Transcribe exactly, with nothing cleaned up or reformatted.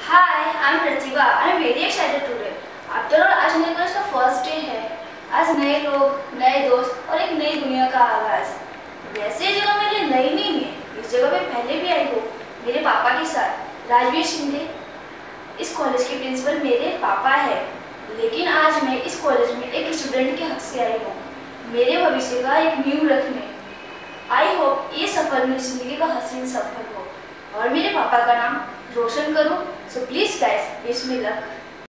Hi, I'm Pratibha. I'm very excited today. After all, आज मेरे college का first day है। आज नए लोग, नए दोस्त और एक नई दुनिया का आगाज। वैसे ये जगह मेरे लिए नई नहीं है। इस जगह पे पहले भी आई हूँ मेरे पापा के साथ। राजवीर शिंदे इस कॉलेज के प्रिंसिपल मेरे पापा है, लेकिन आज मैं इस कॉलेज में एक स्टूडेंट के हक से आई हूँ, मेरे भविष्य का एक नींव रखने। आई होप ये सफर मेरी जिंदगी का हसीन सफर हो और मेरे पापा का नाम रोशन करूं। So please guys, wish me luck.